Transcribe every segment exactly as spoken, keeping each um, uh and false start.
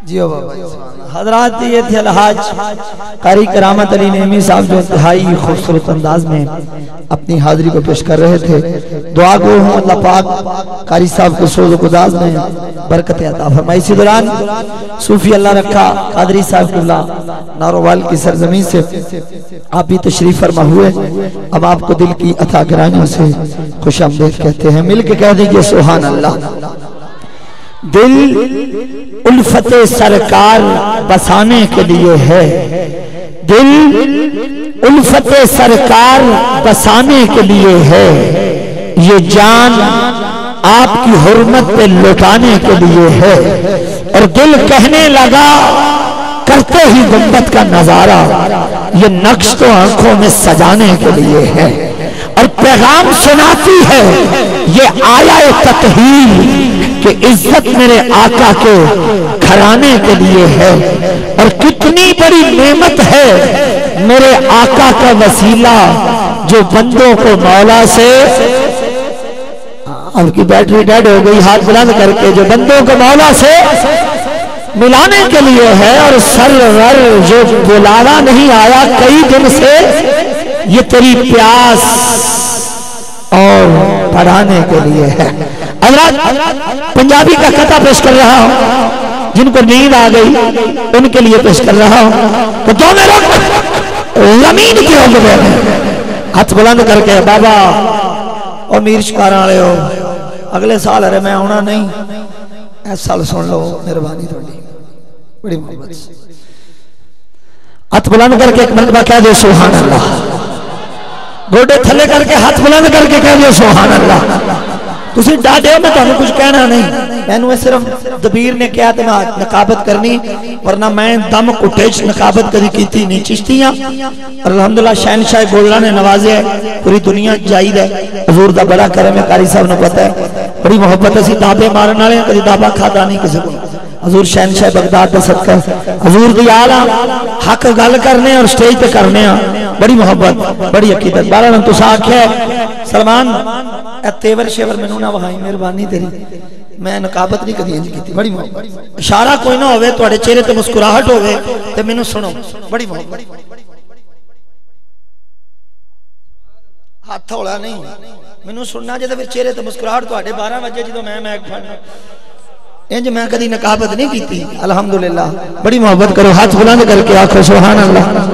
جیو بابا حضرات یہ تھے الحاج قاری کرامت علی نعیمی صاحب جو انتہائی خوبصورت انداز میں اپنی حاضری کو پیش کر رہے تھے. دعا گو ہوں اللہ پاک قاری صاحب کو سوز و گداز میں برکت عطا فرمائے. اسی دوران صوفی اللہ رکھا قادری صاحب قبلہ ناروال کی سرزمین سے آپ بھی تشریف فرما ہوئے. اب آپ کو دل کی عطا گرانیوں سے خوش آمدید کہتے ہیں. مل کے کہہ دیجئے سبحان اللہ. دل الفت سرکار بسانے کے لیے ہے, دل الفت سرکار بسانے کے لیے ہے, یہ جان آپ کی حرمت پہ لٹانے کے لیے ہے. اور دل کہنے لگا کرتے ہی گنبد کا نظارہ, یہ نقش تو آنکھوں میں سجانے کے لیے ہے. اور پیغام سناتی ہے یہ آیا تطہیر کہ عزت میرے آقا کے گھرانے کے لیے ہے. اور کتنی بڑی نعمت ہے میرے آقا کا وسیلہ جو بندوں کو مولا سے, اب کی بیٹری ڈیڈ ہو گئی, ہاتھ بلند کر کے, جو بندوں کو مولا سے ملانے کے لیے ہے. اور سرور جو بلاوا نہیں آیا کئی دن سے, یہ تیری پیاس اور پڑھانے کے لیے ہے. حضرات پنجابی کا قطعہ پیش کر رہا ہوں, جن کو نیند آ گئی ان کے لیے پیش کر رہا ہوں. تو دو میں رکھ زمین کی ہو گئے ہاتھ بلند کر کے, بابا اور میر شکار آلے ہو اگلے سال ارے میں ہونا نہیں, اس سال سن لو مہربانی تھوڑی بڑی محبت سے. ہاتھ بلند کر کے ایک مرتبہ کہہ دو سبحان اللہ. گوڑے تھلے کر کے ہاتھ بلند کر کے کہہ دو سبحان اللہ. تسی ڈاڈے ہو میں تو کچھ کہنا نہیں, میں نے صرف دبیر نے کیا تو میں نقابت کرنی, ورنہ میں دم کٹیج نقابت کری کی تھی نہیں چشتیاں. اور الحمدللہ شہنشاہ گولڑا نے نوازے ہے, پوری دنیا جائید ہے. حضور دا بڑا کرم ہے, قاری صاحب نے پتا ہے بڑی محبت ہے. دابے مارن والے کبھی دابا کھادا نہیں کسی کو. حضور شہنشاہ بغداد دا صدقہ, حضور دی آلہ حق گل کرنے اور سٹیج پہ کرنے بڑی محبت بڑی عقیدت. بارہ تو ساکھ ہے سلمان اے تیور شیور میں نونا وہائی مہربانی تیری, میں نقابت نہیں کدی انج کیتی. بڑی محبت اشارہ کوئی نہ ہوئے تو اڑے چہرے تے مسکراہٹ ہوئے تے میں نو سنو بڑی محبت. ہاتھ ہولا نہیں میں نو سننا جے تے پھر چہرے تے مسکراہٹ تو اڑے بارہ بجے جدوں میں میں پڑھنا انج میں کدی نقابت نہیں کیتی. الحمدللہ بڑی محبت کرو, ہاتھ بلند کر کے آکھو سبحان اللہ.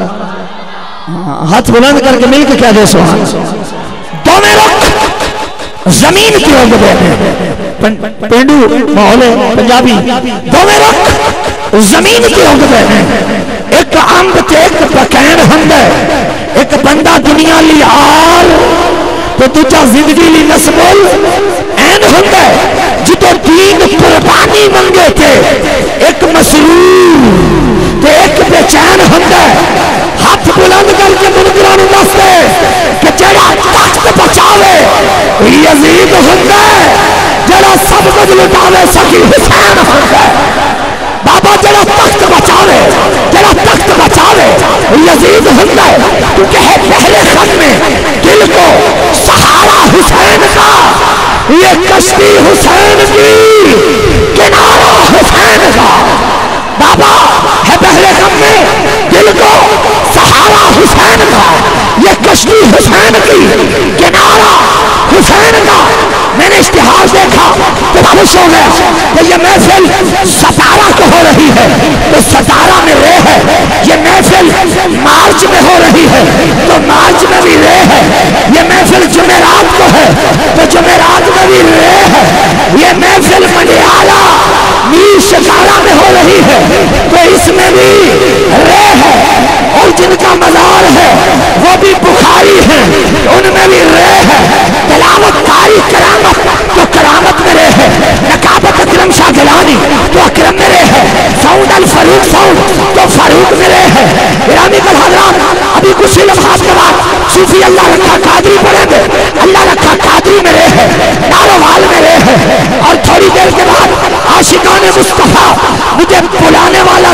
ہاتھ بلند کر کے مل کے کہہ دے سبحان اللہ. دو میں رکھ زمین کی ہو گئے پینڈو محولے پنجابی, دو میں رکھ زمین کی ہو گئے. ایک امب تے ایک پکین ہندے, ایک بندہ دنیا لی آل تو دوجا زندگی لی نسبل این ہندے. جتو دین قربانی منگے تھے ایک مسرور تے ایک بے چین ہندے. ہاتھ بلند کر کے منکران دستے کہ جڑا تخت بچاوے یزید ہندے, جڑا سب کچھ لٹاوے سکی حسین ہندے. بابا جڑا تخت بچاوے جڑا تخت بچاوے یزید ہندے, کیونکہ ہے پہلے خط میں دل کو سہارا حسین کا, یہ کشتی حسین کی کنارہ حسین کا. بابا ہے پہلے خط میں دل کو سہارا حسین کا, یہ کشتی حسین کی کنارہ حسین کا. میں نے اشتہار دیکھا تو خوش ہو گیا کہ یہ محفل ستارہ کو ہو رہی ہے تو ستارہ میں رے ہے, یہ محفل مارچ میں ہو رہی ہے تو مارچ میں بھی رے ہے, یہ محفل جمعرات کو ہے تو جمعرات میں بھی رے ہے, یہ محفل منڈیالہ میر شکارہ میں ہو رہی ہے تو اس میں بھی رے ہے. اور جن کا مزار ہے وہ بھی بخاری ہیں ان میں بھی رے ہے. تلاوت کاری کرامت تو کرامت میں رے ہے, نقابت اکرم شاہ گیلانی تو اکرم میں رے ہے, ساؤنڈ الفاروق ساؤنڈ تو فاروق میں رے ہے. گرامی کل حضرات ابھی کچھ لمحات کے بعد صوفی اللہ رکھا قادری پڑھیں گے, اللہ رکھا قادری میں رے ہے, ناروال میں رے ہے. اور تھوڑی دیر کے بعد عاشقان مصطفیٰ مجھے بلانے والا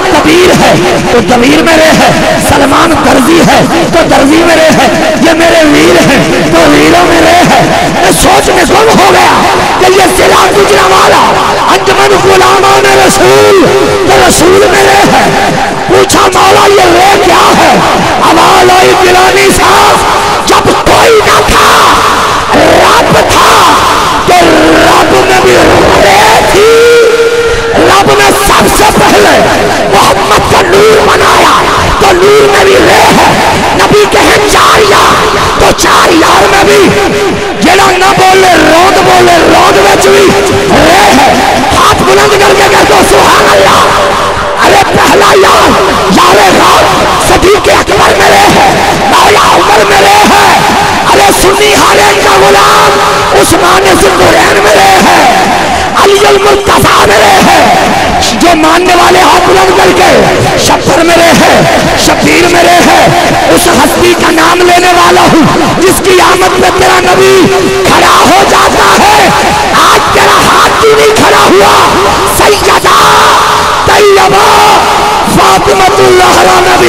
کبیر ہے تو ضمیر میرے ہے، سلمان درزی ہے تو درزی میرے ہے، یہ میرے ویر ہیں تو ویروں میرے ہے۔ میں سوچ میں گم ہو گیا کہ یہ ضلع گجرا والا انجمن غلامان رسول تو رسول میرے ہے۔ پوچھا مولا یہ رے کیا ہے؟ آواز آئی گیلانی صاحب جب کوئی نہ تھا رب تھا تو رب میں بھی رے تھی، رب نے سب سے پہلے محمد کا نور بنایا تو نور میں بھی رے ہے۔ نبی کہے چار یار تو چار یار میں بھی جڑا نہ بولے روند بولے روند میں بھی رے ہے۔ ہاتھ بلند کر کے کہہ دو سبحان اللہ۔ ارے پہلا یار یار رات صدیق اکبر میرے ہے، مولا عمر میرے ہے، ارے سنی حالین کا غلام عثمان ذوالنورین میرے ہے، علی المرتضیٰ میرے ہے، جو ماننے والے ہاتھ بلند کر کے شبر میرے ہے، شبیر میرے ہے، اس ہستی کا نام لینے والا ہوں جس کی آمد پہ تیرا نبی کھڑا ہو جاتا ہے۔ آج تیرا ہاتھ کیوں نہیں کھڑا ہوا؟ سیدہ طیبہ فاطمۃ الزہرا نبی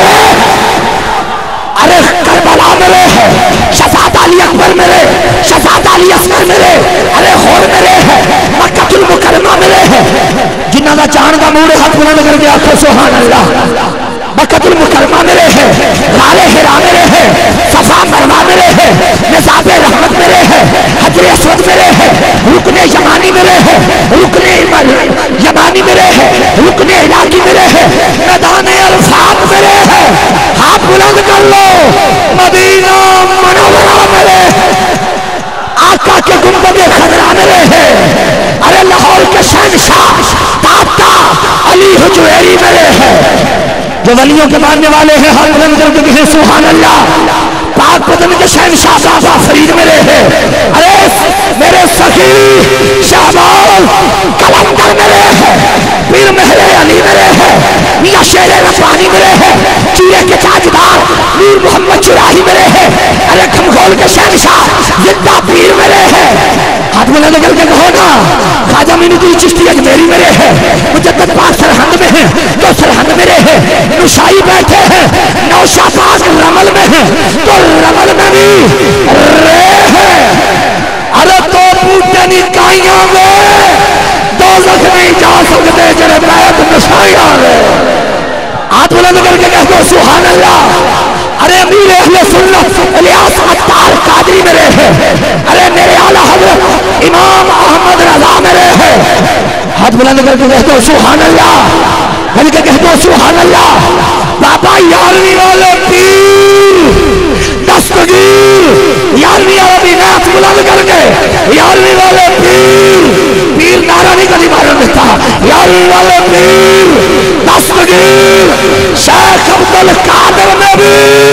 ارے کربلا میرے ہے، شہزادہ علی اکبر میرے، شہزادہ علی اصغر میرے، ارے ہور میرے ہے، مکہ المکرمہ میرے ہے، جنہ دا جان دا موڑے ہاتھ بلند کر کے آخو سبحان اللہ۔ مکہ المکرمہ میرے ہے، غار حرا میرے ہے، صفا مروا میرے ہے، نصاب رحمت میرے ہے، حجر اسود میرے ہے، رکن یمانی میرے ہے، رکن یمانی میرے ہے، رکن عراقی میرے ہے، میدان عرفات میرے ہے۔ ہاتھ بلند کر لو مدینہ منورہ میرے، آقا کے گنبد خضرا میرے ہے، ارے لاہور کے شہنشاہ داتا علی حجویری میرے ہے۔ جو ولیوں کے ماننے والے ہیں ہاتھ بلند کر کے کہیں سبحان اللہ۔ پاک پتن کے شہنشاہ بابا فرید میرے ہے، ارے میرے سخی شہبال کلندر میرے ہے، پیر مہر علی میرے ہے، میاں شیر ربانی میرے ہے، چیرے کے تاجدار نور محمد چراہی میرے ہے، ارے کھمگول کے شہنشاہ زندہ پیر میرے ہے۔ ہاتھ بلند کر کے کہو نا خواجہ معین الدین چشتی اجمیری میرے ہے، مجدد پاک سرہند میں ہے تو سرہند میرے ہے، نشائی بیٹھے ہیں نوشہ پاک رمل میں ہے تو رمل میں بھی رے ہے۔ ارے تو بوٹے نکائیاں میں دوزخ نہیں جا سکتے جنہیں بیعت نشائیاں میں۔ ہاتھ بلند کر کے کہہ دو سبحان اللہ۔ ارے امیر اہل سنت الیاس عطار قادری میرے ہے، ارے میرے اعلیٰ حضرت امام احمد رضا میرے ہے۔ ہاتھ بلند کر کے کہہ دو سبحان اللہ، کر کے کہہ دو سبحان اللہ۔ بابا یارویں والے پیر دستگیر یارویں عربی نعت بلند کر کے یارویں والے پیر پیر نعرہ نہیں کبھی مارن دیتا، یارویں والے پیر دستگیر شیخ عبدالقادر نبی۔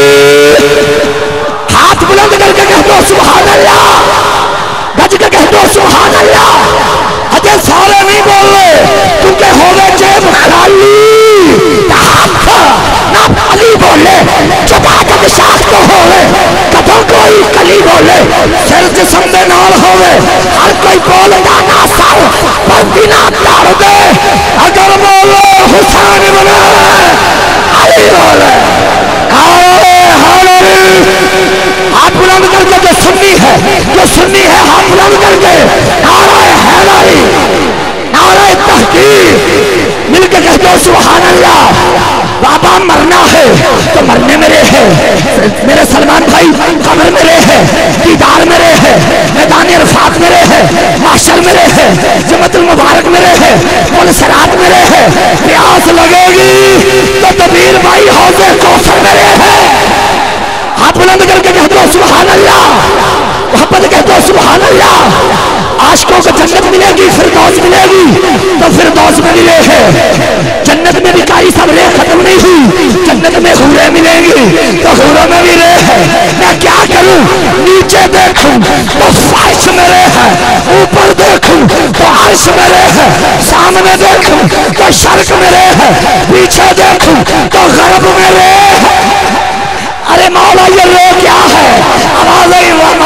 ہاتھ بلند کر کے کہہ دو سبحان اللہ، گج کے کہہ دو سبحان اللہ۔ اجے سارے نہیں بول رہے کیونکہ ہوئے جیب خالی ہاتھ نہ علی بولے جدا جد شاخ تو ہوئے کدھوں کوئی کلی بولے سر جسم دے نال ہوئے ہر کوئی بول جانا سر پر بنا دار دے اگر بولو حسین بولے علی بولے آئے حالی ہاتھ بلند کر کے جو سنی ہے جو سنی ہے ہاتھ بلند کر کے نعرہ حیدری نعرہ تحقیق مل کے کہہ دو سبحان اللہ۔ بابا مرنا ہے تو مرنے میرے ہے، میرے سلمان بھائی قبر میرے ہے، دیدار میرے ہے، میدان عرفات میرے ہے، محشر میرے ہے، جمعۃ المبارک میرے ہے، پل صراط میرے ہے، پیاس لگے گی تو دبیر بھائی حوض کوثر میرے ہے۔ ہاتھ بلند کر کے کہہ دو سبحان اللہ، محبت کہہ دو سبحان اللہ۔ عاشقوں کو جنت ملے گی فردوس ملے گی تو فردوس میں ملے ہے، جنت میں بھی کاری سب رے ختم نہیں ہوئی، جنت میں حوریں ملیں گی تو حوروں میں بھی رے ہے۔ میں کیا کروں نیچے دیکھوں تو فرش میرے ہے، اوپر دیکھوں تو عرش میرے ہے، سامنے دیکھوں تو شرق میرے ہے، پیچھے دیکھوں تو غرب میرے ہے۔ ارے مولا یہ لو کیا ہے؟ آواز وما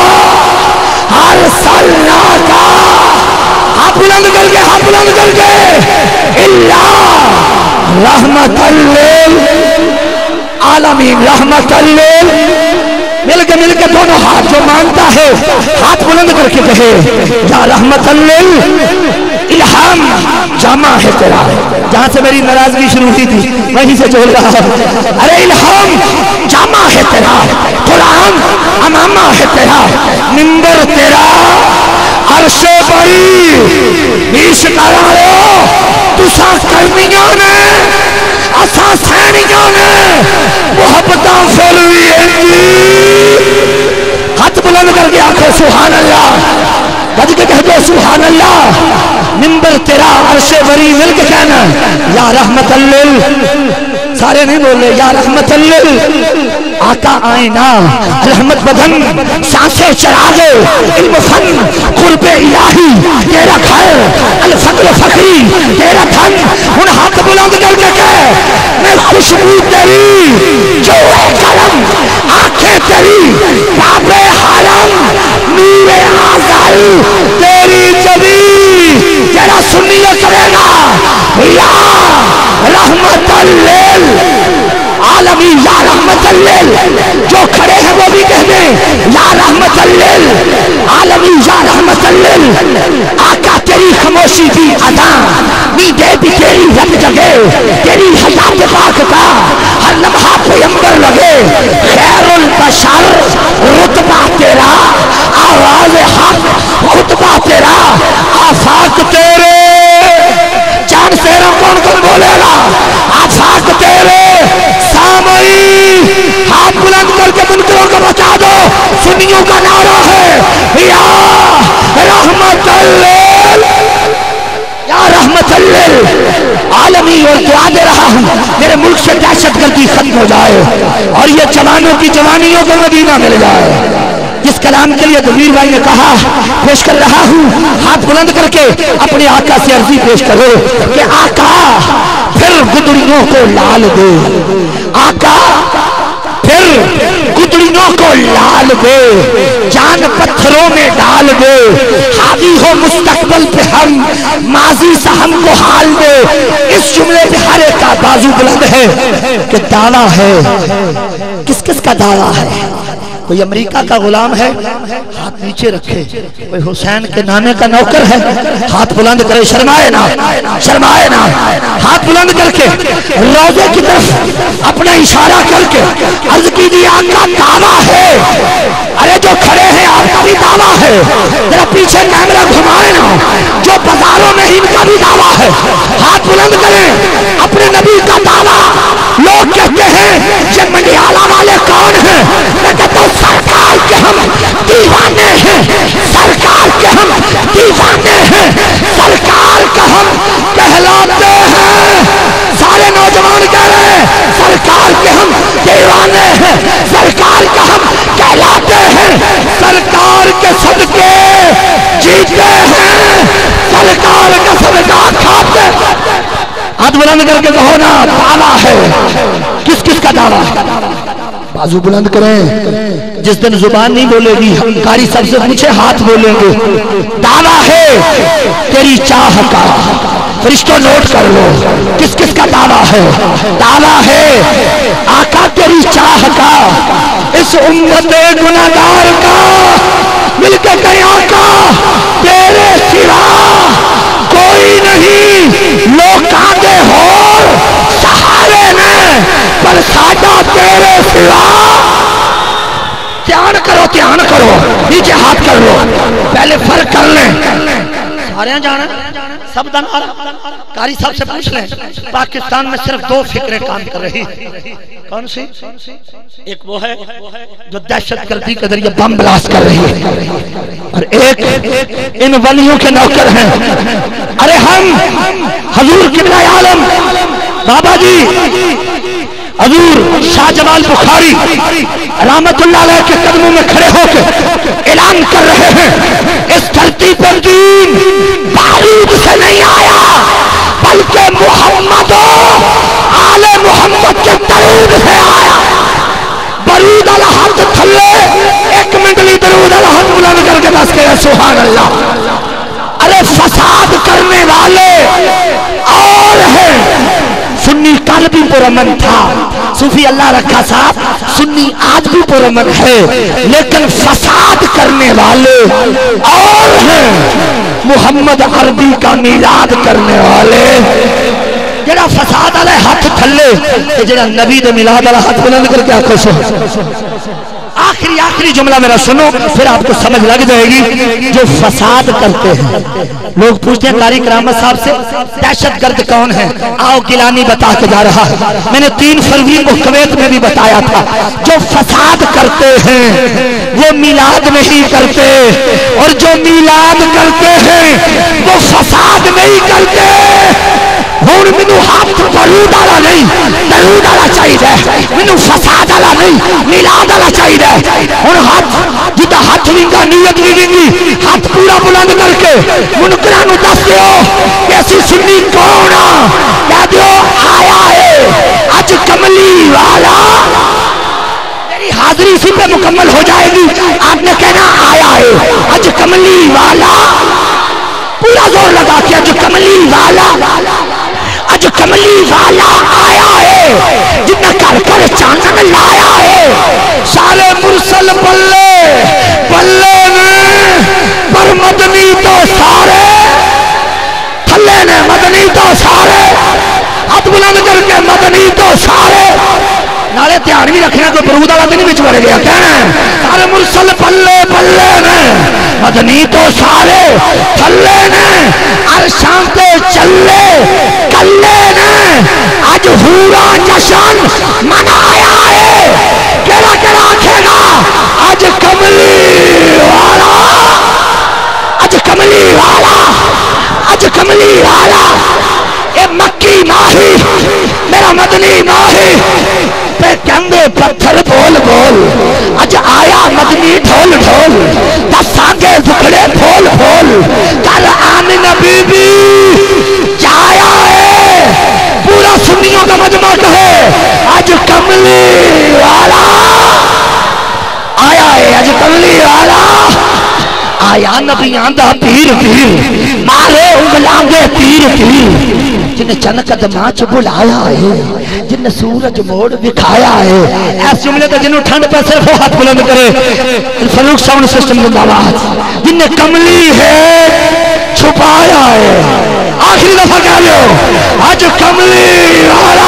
ارسلنا کا ہاتھ بلند کر کے ہاتھ بلند کر کے اللہ रहमतल लिल आलमीन, रहमतल लिल। मिल के मिल के दोनों हाथ जो मांगता है हाथ बुलंद करके कहे या रहमतल लिल इल्हाम जामा है तेरा। जहां से मेरी नाराजगी शुरू हुई थी वहीं से जोड़ रहा है। अरे इल्हाम जामा है तेरा, कुरान अमामा है तेरा, मिंबर तेरा अरशे बड़ी इस करारो तुसा कर्मियों ने असा सैनियों ने मोहब्बतां फैलवी हाथ बुलंद करके आखो सुभान अल्लाह, बज के कह दो सुभान अल्लाह। मिंबर तेरा अरशे बरी मिल के कहना या रहमतल लिल, सारे नहीं बोले या रहमतल लिल। आका आईना रहमत बदन सांसें चरागे इल्म फन कुर्बे इलाही तेरा खैर अल फक्र फखरी तेरा धन। उन हाथ बुलंद करके कह मैं खुशबू तेरी जो है करम आंखें तेरी बाबे हरम नूरे आज़ाई तेरी जबी तेरा सुन्नियत करेगा या रहमतल लिल आलमी या रहमतल लिल। जो खड़े हैं वो भी कह दें या रहमतल लिल आलमी या रहमतल लिल। आका तेरी खामोशी भी अदा नींदे भी तेरी रब जगे, तेरी हयात पाक का हर लम्हा पैगंबर लगे। खैरुल बशर रुतबा तेरा, आवाज हक खुतबा तेरा, आफाक तेरे जान तेरा कौन कौन बोलेगा आफाक तेरे सामई। हाथ बुलंद करके मुनकरों को बचा दो, सुन्नियों का नारा है या रहमतल लिल या रहमतल लिल आलमी। और दुआ दे रहा हूँ मेरे मुल्क से दहशतगर्दी खत्म हो जाए और ये जवानों की जवानियों को मदीना मिल जाए। जिस कलाम के लिए दबीर भाई ने कहा पेश कर रहा हूँ, हाथ बुलंद करके अपने आका से अर्जी पेश करो कि आका फिर गुदड़ियों को लाल दे, आका फिर गुदड़ियों को लाल दे, जान पत्थरों में डाल दे, हावी हो मुस्तकबल पे हम माजी से हमको हाल दे। इस जुमले पे हर एक का बाजू बुलंद है कि दावा है, किस किस का दावा है। कोई अमेरिका का गुलाम है हाथ नीचे रखे, कोई हुसैन के नाने का नौकर है हाथ बुलंद करे, शर्माए ना शर्माए ना, हाथ बुलंद करके रोजे की तरफ अपना इशारा करके अर्ज कीजिए आपका दावा है। अरे जो खड़े हैं आपका भी दावा है, जरा पीछे कैमरा घुमाए ना, जो बाजारों में इनका भी दावा है। हाथ बुलंद करें अपने नबी का दावा। लोग कहते हैं ये मंडियाला वाले कौन हैं, मैं कहता हूँ सरकार के हम दीवाने हैं, सरकार के हम दीवाने हैं, सरकार का हम कहलाते हैं। सारे नौजवान कह रहे हैं सरकार के हम दीवाने हैं, सरकार का हम कहलाते हैं, सरकार के सदके जीते हैं, सरकार का सदका खाते। हाथ बुलंद करके कहो ना दावा है, किस किस का दावा है। बाजू बुलंद करें, जिस दिन जुबान नहीं बोलेगी कारी सबसे पूछे हाथ बोलेंगे। दावा है तेरी चाह का, फरिश्तों नोट कर लो किस किस का दावा है। दावा है आका तेरी चाह का, इस उम्मत गुनाहगार का, मिलके कहीं आका तेरे सिवा कोई नहीं। लोग कांदे हो सहारे ने पर साडा तेरे सिवा। ध्यान करो ध्यान करो, नीचे हाथ कर लो, पहले फर्क कर लें। सारे जाना सब नारा कारी साहब से पूछ लें। पाकिस्तान में सिर्फ दो फिक्रें काम कर रही, कौन सी? एक वो है जो दहशतगर्दी के जरिए बम ब्लास्ट कर रही है, और एक इन वलियों के नौकर हैं। अरे हम हजूर किबला आलम बाबा जी हजूर शाह जमाल बुखारी रहमतुल्लाह अलैह के कदमों में खड़े होकर ऐलान कर रहे हैं इस धरती पर दीन बारूद से नहीं आया बल्कि मोहम्मद आले मोहम्मद के दरूद से आया। बरूद अल हद थल्ले एक मिनटली दरूद अल हद बुलंद करके बस के सुभान अल्लाह। अरे फसाद करने वाले और हैं सुन्नी کل بھی پرامن تھا، صوفی اللہ رکھا صاحب سنی آج بھی پرامن ہے، لیکن فساد کرنے والے اور ہیں، محمد عربی کا میلاد کرنے والے، جڑا فساد والے ہاتھ تھلے، جڑا نبی دے میلاد والا ہاتھ بلند کر کے آخو سو۔ آخری آخری جملہ میرا سنو، پھر آپ کو سمجھ لگ جائے گی۔ جو فساد کرتے ہیں، لوگ پوچھتے ہیں قاری کرامت صاحب سے دہشت گرد کون ہے؟ آؤ گیلانی بتا کے جا رہا ہے، میں نے تین فروری کو کویت میں بھی بتایا تھا۔ جو فساد کرتے ہیں وہ میلاد نہیں کرتے، اور جو میلاد کرتے ہیں وہ فساد نہیں کرتے۔ ہون منو ہاتھ درود آلا نہیں، درود آلا چاہیے، منو فساد آلا نہیں، میلاد آلا چاہیے۔ ہون ہاتھ جتا ہاتھ وینگا نیت بھی وینگی، ہاتھ پورا بلند کر کے منکرانو دس دیو کہ ایسی سنی کون آ، کہہ دیو آیا ہے اج کملی والا۔ میری حاضری اسی پہ مکمل ہو جائے گی، آپ نے کہنا آیا ہے اج کملی والا، پورا زور لگا کے اج کملی والا، اج کملی والا آیا ہے، جنہ کر کر چاندن لایا ہے۔ سارے مرسل بلے بلے نے، پر مدنی تو سارے تھلے نے، مدنی تو سارے ہاتھ بلند کر کے، مدنی تو سارے۔ نالے تیار بھی رکھنا کوئی برود والا دن بھی چڑھ گیا، کہنا ہے سارے مرسل بلے بلے نے، مدنی تو سارے تھلے نے، عرشاں تے چلے کلے نے، آج ہورا جشن منایا ہے۔ کیڑا کیڑا آکھے گا آج کملی والا، آج کملی والا، آج کملی والا۔ اے مکی ماہی میرا مدنی ماہی پہ کندے پتھر بول بول، اج آیا مدنی ڈھول ڈھول، دس آگے دکھڑے پھول پھول، کل آمین بی بی جایا ہے، پورا سنیوں کا مجمع کہے آج کملی والا آیا ہے، آج کملی والا آیا۔ نبیاں دا پیر پیر مارے انگلانگے تیر تیر، جنہیں چند قدماں چ بلایا ہے، جنہیں سورج موڑ دکھایا ہے۔ ایس جملے تو جنہوں ٹھنڈ پہ صرف وہ ہاتھ بلند کرے، فروق ساؤنڈ سسٹم کی آواز، جنہیں کملی ہے چھپایا ہے۔ آخری دفعہ کہہ لو آج کملی والا۔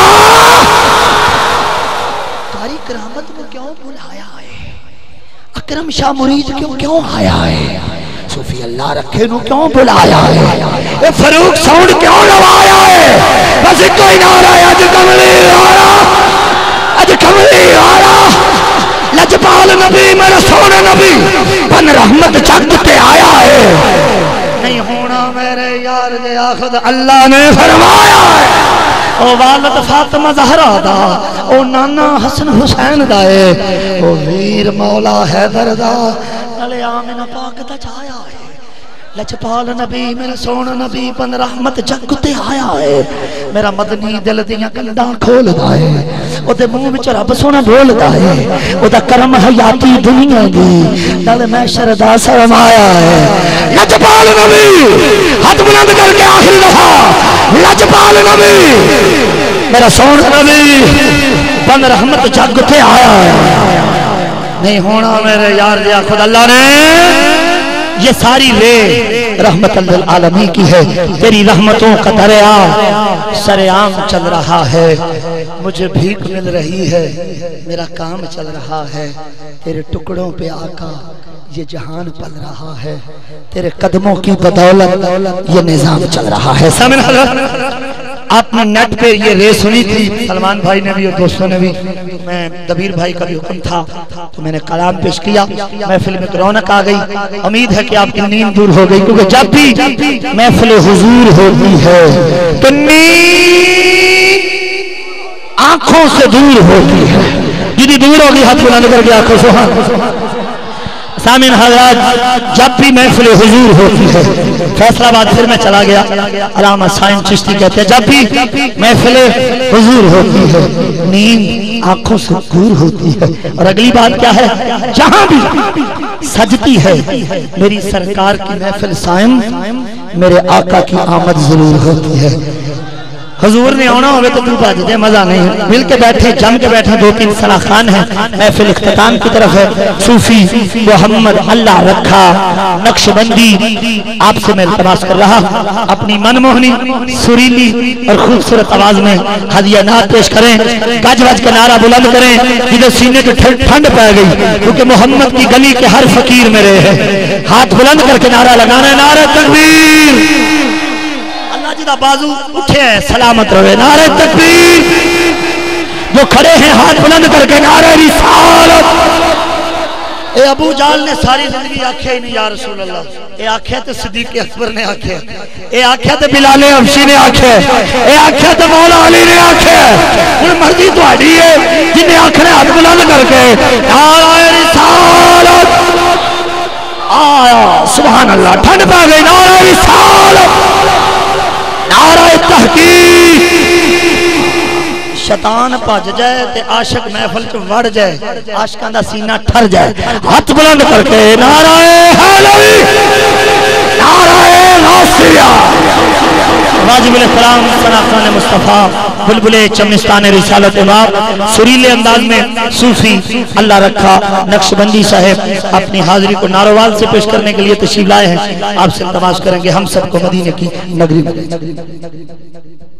قاری کرامت کو کیوں بلایا ہے؟ اکرم شاہ مرید کیوں کیوں آیا ہے؟ صوفی اللہ رکھے نو کیوں بلایا ہے؟ اے فروق ساؤنڈ کیوں لوایا ہے؟ بس کوئی نعرہ ہے اج کملی والا، اج کملی والا۔ لجپال نبی میرا سونا نبی بن رحمت جگ تے آیا ہے، نہیں ہونا میرے یار دے آخد اللہ نے فرمایا ہے۔ او والد فاطمہ زہرا دا، او نانا حسن حسین دائے، او ویر مولا حیدر دا، نلے آمین پاک دا چایا ہے۔ لجپال نبی میرا سونا نبی بن رحمت جگ تے آیا ہے، میرا مدنی دل دیاں کنداں کھول دائے، او دے منہ وچ رب سونا بول دائے، او دا کرم حیاتی دنیا دی نال میں شردا سرمایا ہے۔ لجپال نبی ہاتھ بلند کر کے آخری دفعہ، لجپال نبی میرا سونا نبی بن رحمت جگ تے آیا ہے، نہیں ہونا میرے یار دیا خود اللہ نے۔ یہ ساری رے رحمت للعالمین کی ہے، تیری رحمتوں کا دریا سرعام چل رہا ہے، مجھے بھیک مل رہی ہے، میرا کام چل رہا ہے، تیرے ٹکڑوں پہ آقا یہ جہان پل رہا ہے، تیرے قدموں کی بدولت یہ نظام چل رہا ہے۔ سامن حضرت آپ نے نیٹ پہ یہ رے سنی تھی، سلمان بھائی نے بھی اور دوستوں نے بھی، میں دبیر بھائی کا بھی حکم تھا تو میں نے کلام پیش کیا، محفل میں رونق آ گئی۔ امید ہے کہ آپ کی نیند دور ہو گئی، کیونکہ جب بھی محفل حضور ہوتی ہے تو نیند آنکھوں سے دور ہوتی ہے، جدی دور ہوگی ہاتھ بلند کر کے آنکھوں سبحان۔ سامین حضرات جب بھی محفل حضور ہوتی ہے، فیصلہ آباد پھر میں چلا گیا، علامہ سائن چشتی کہتے ہیں جب بھی محفل حضور ہوتی ہے نیند آنکھوں سے دور ہوتی ہے، اور اگلی بات کیا ہے، جہاں بھی سجتی ہے میری سرکار کی محفل سائن، میرے آقا کی آمد ضرور ہوتی ہے۔ حضور نے آنا ہوئے تو تو بھاج دے مزہ نہیں ہے. مل کے بیٹھے جم کے بیٹھے دو تین سلاخان ہیں. محفل اختتام کی طرف ہے. صوفی محمد اللہ رکھا نقش بندی آپ سے میں التماس کر رہا اپنی من موہنی سریلی اور خوبصورت آواز میں ہدیہ نعت پیش کریں. گج وج کا نعرہ بلند کریں جدھر سینے کو ٹھنڈ پہ گئی کیونکہ محمد کی گلی کے ہر فقیر میرے ہیں. ہاتھ بلند کر کے نعرہ لگانا ہے. نعرہ تکبیر. اللہ جدہ بازو اٹھے ہیں سلامت رہے. نعرہ تکبیر. جو کھڑے ہیں ہاتھ بلند کر کے نعرہ رسالت. اے ابو جال نے ساری زندگی آکھیا ہی نہیں یا رسول اللہ. اے آکھیا تے صدیق اکبر نے آکھیا. اے آکھیا تے بلال حبشی نے آکھیا. اے آکھیا تے مولا علی نے آکھیا. ہن مرضی تہاڈی ہے جن نے آکھنا ہاتھ بلند کر کے نعرہ رسالت. آیا سبحان اللہ. ٹھنڈ پا گئی. نعرہ رسالت. نعرہ تحقیق. شیطان پاج جائے تے عاشق محفل چ وڑ جائے. عاشقاں دا سینہ ٹھر جائے. ہاتھ بلند کر کے نعرہ حیدری. نعرہ غوثیہ. واجب الاحترام ثنا خان مصطفیٰ بلبل چمنستان رسالت امام سریلے انداز میں صوفی اللہ رکھا نقش بندی صاحب اپنی حاضری کو ناروال سے پیش کرنے کے لیے تشریف لائے ہیں. آپ سے التماس کریں گے ہم سب کو مدینے کی نگری